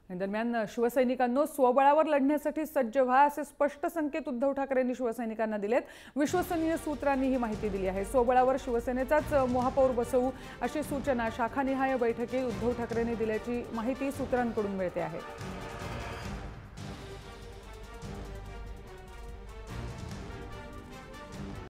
दरम्यान शिवसैनिकांनो स्वबळावर लढण्यासाठी सज्ज व्हा असे स्पष्ट संकेत उद्धव ठाकरेंनी शिवसैनिकांना दिलेत। विश्वसनीय सूत्रांनी ही माहिती दिली आहे। स्वबळावर शिवसेनेचाच महापौर बसवू अशी सूचना शाखानिहाय बैठकीत उद्धव ठाकरेंनी दिल्याची माहिती सूत्रांकडून मिळते आहे।